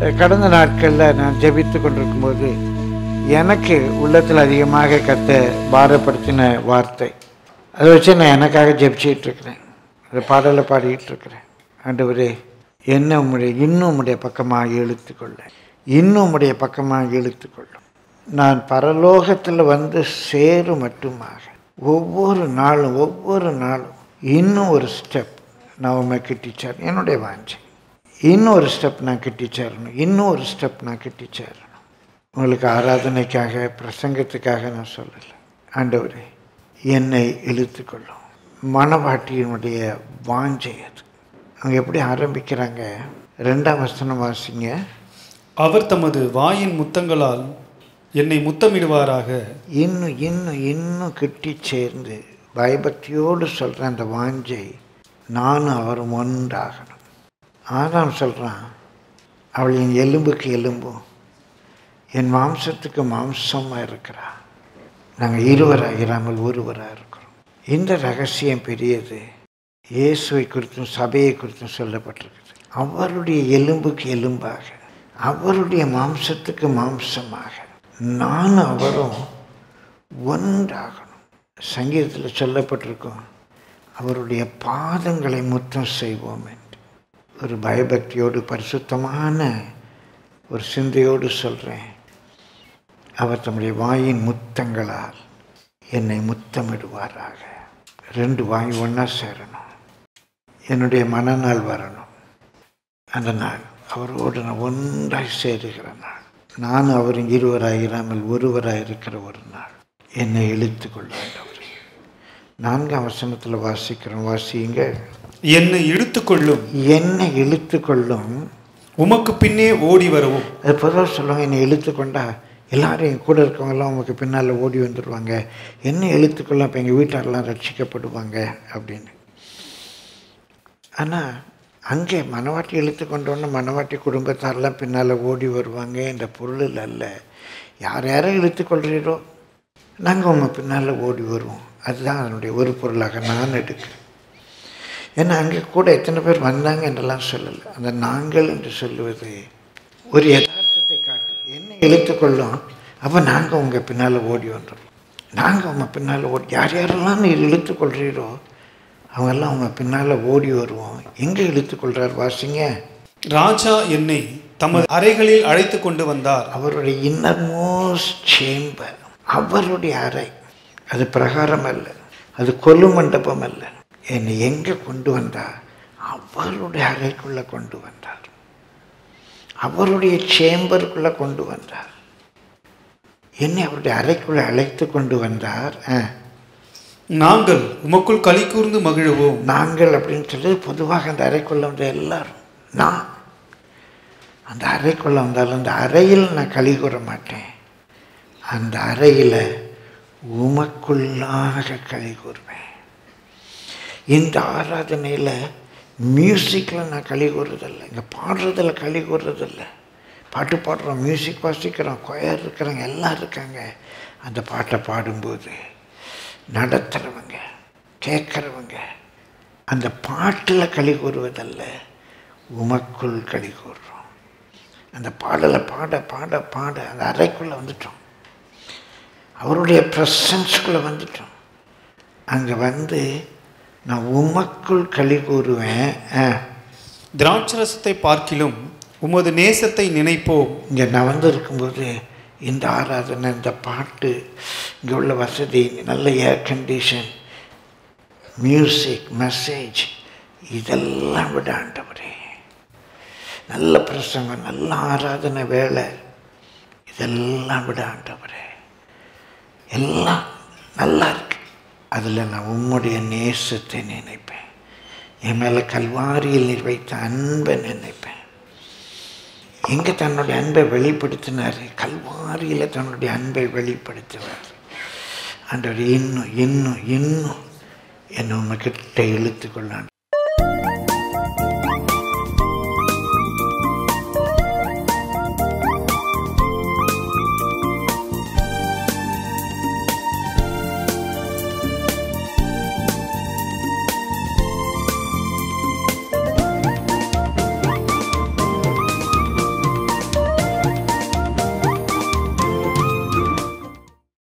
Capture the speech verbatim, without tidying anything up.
கடந்த நாட்களில் நான் ஜெபித்து கொண்டிருக்கும்போது எனக்கு உள்ளத்தில் அதிகமாக கத்த பாரப்படுத்தின வார்த்தை, அதை வச்சு நான் எனக்காக ஜெபிச்சிட்டு இருக்கிறேன். அந்த பாடலை பாடிக்கிட்டு இருக்கிறேன். ஆண்டவரே, என்ன உம்முடைய இன்னும் உம்முடைய பக்கமாக இழுத்துக்கொள்ள, இன்னும் உம்முடைய பக்கமாக இழுத்துக்கொள்ளும். நான் பரலோகத்தில் வந்து சேரும் மட்டுமாக ஒவ்வொரு நாளும் ஒவ்வொரு நாளும் இன்னும் ஒரு ஸ்டெப் நான் உண்மை கிட்டிச்சார். என்னுடைய வாஞ்சை இன்னும் ஒரு ஸ்டெப் நான் கிட்டிச்சேரணும், இன்னும் ஒரு ஸ்டெப் நான் கிட்டிச்சேரணும். உங்களுக்கு ஆராதனைக்காக பிரசங்கத்துக்காக நான் சொல்லலை. ஆண்டவரே, என்னை இழுத்துக்கொள்ளும். மனவாட்டியினுடைய வாஞ்சை அது. அவங்க எப்படி ஆரம்பிக்கிறாங்க? ரெண்டாம் வசனம் வாசிங்க. அவர் தமது வாயின் முத்தங்களால் என்னை முத்தமிடுவாராக. இன்னும் இன்னும் இன்னும் கிட்டி சேர்ந்து பயபக்தியோடு சொல்கிற அந்த வாஞ்சை, நானும் அவரும் ஒன்றாகணும். ஆதாம் சொல்கிறான், அவள் என் எலும்புக்கு எலும்பும் என் மாம்சத்துக்கு மாம்சமாக இருக்கிறா. நாங்கள் இருவராக இராமல் ஒருவராக இருக்கிறோம். இந்த ரகசியம் பெரியது. இயேசுவை குறித்தும் சபையை குறித்தும் சொல்லப்பட்டிருக்குது. அவருடைய எலும்புக்கு எலும்பாக, அவருடைய மாம்சத்துக்கு மாம்சமாக நானும் அவரும் ஒன்றாகணும். சங்கீதத்தில் சொல்லப்பட்டிருக்கோம், அவருடைய பாதங்களை முத்தம் செய்வோம் என்று. ஒரு பயபக்தியோடு பரிசுத்தமான ஒரு சிந்தையோடு சொல்கிறேன், அவர் தம்முடைய வாயின் முத்தங்களால் என்னை முத்தமிடுவாராக. ரெண்டு வாய் ஒன்றா சேரணும். என்னுடைய மனநாள் வரணும். அந்த நாள் அவரோடு நான் ஒன்றாய் சேருகிற நாள். நானும் அவரும் இருவராக இராமல் ஒருவராக இருக்கிற ஒரு நாள். என்னை இழுத்து கொள்ள வேண்டும். நான்காம் வசனத்தில் வாசிக்கிறோம், வாசியுங்க. என்னை இழுத்துக்கொள்ளும், என்னை இழுத்து கொள்ளும், உமக்கு பின்னே ஓடி வரவும். அது பொதுவாக சொல்லுவாங்க, என்னை இழுத்து கொண்டா எல்லாரும் என் கூட இருக்கவங்கெல்லாம் உமக்கு பின்னால் ஓடி வந்துடுவாங்க. என்னை இழுத்துக்கொள்ளும், இப்போ எங்கள் வீட்டாரெல்லாம் ரட்சிக்கப்படுவாங்க அப்படின்னு. ஆனால் அங்கே மனவாட்டி இழுத்து கொண்டோன்னு மனவாட்டி குடும்பத்தாரெல்லாம் பின்னால் ஓடி வருவாங்க என்ற பொருளில் அல்ல. யார் யாரை இழுத்து கொள்கிறீரோ நாங்கள் உங்கள் பின்னால் ஓடி வருவோம். அதுதான் அதனுடைய ஒரு பொருளாக நான் எடுக்கிறேன். ஏன்னா அங்கே கூட எத்தனை பேர் வந்தாங்க என்றெல்லாம் சொல்லலை. அந்த நாங்கள் என்று சொல்லுவது ஒரு யதார்த்தத்தை காட்டு. என்னை இழுத்துக்கொள்ளும், அப்போ நாங்கள் உங்கள் பின்னால் ஓடி வந்துடும். நாங்கள் உங்கள் பின்னால் ஓடி, யார் யாரெல்லாம் நீர் இழுத்துக்கொள்கிறீரோ அவங்கெல்லாம் உங்கள் பின்னால் ஓடி வருவோம். எங்கே இழுத்துக்கொள்கிறார் வாசிங்க. ராஜா என்னை தமது அறைகளில் அழைத்து கொண்டு வந்தார். அவருடைய இன்னர்மோஸ்ட் சேம்பர், அவருடைய அறை. அது பிரகாரம் அல்ல, அது கொலு மண்டபம் அல்ல. என்னை எங்கே கொண்டு வந்தார்? அவருடைய அறைக்குள்ளே கொண்டு வந்தார். அவருடைய சேம்பருக்குள்ளே கொண்டு வந்தார். என்னை அவருடைய அறைக்குள்ளே அழைத்து கொண்டு வந்தார். நாங்கள் உமக்குள் களி கூர்ந்து மகிழ்வோம். நாங்கள் அப்படின்னு சொல்லி பொதுவாக அந்த அறைக்குள்ளே வந்த எல்லாரும், நான் அந்த அறைக்குள்ளே வந்தாலும் அந்த அறையில் நான் களி கூற மாட்டேன். அந்த அறையில் உமக்குள்ளாக களி கூறுவேன். இந்த ஆராதனையில் மியூசிக்கில் நான் களி கூறுறதில்லை, இங்கே பாடுறதில் களி கூறுறதில்லை. பாட்டு பாடுறோம், மியூசிக் வாசிக்கிறோம், கொயர் இருக்கிறாங்க, எல்லாம் இருக்காங்க. அந்த பாட்டை பாடும்போது நடத்துகிறவங்க கேட்குறவங்க அந்த பாட்டில் களி கூறுவதல்ல, உமக்குள் களி கூறுறோம். அந்த பாடலை பாட பாட பாட அந்த அறைக்குள்ளே வந்துட்டோம், அவருடைய ப்ரெசன்ஸ்குள்ளே வந்துட்டோம். அங்கே வந்து நான் உமக்குள் களி கூறுவேன். திராட்சரசத்தை பார்க்கிலும் உமது நேசத்தை நினைப்போம். இங்கே நான் வந்து இருக்கும்போது இந்த ஆராதனை, இந்த பாட்டு, இங்கே உள்ள வசதி, நல்ல ஏர் கண்டிஷன், மியூசிக், மெசேஜ், இதெல்லாம் விட ஆண்டவரே, நல்ல பிரசங்கம், நல்ல ஆராதனை வேலை, இதெல்லாம் விட ஆண்டவரே, எல்லாம் நல்லா இருக்கு. அதில் நான் உம்முடைய நேசத்தை நினைப்பேன். என் மேலே கல்வாரியில் நீர் வைத்த அன்பை நினைப்பேன். எங்கே தன்னுடைய அன்பை வெளிப்படுத்தினார்? கல்வாரியில் தன்னுடைய அன்பை வெளிப்படுத்துவார். ஆண்டவர் இன்னும் இன்னும் இன்னும் என்னை உங்ககிட்ட இழுத்து கொள்ள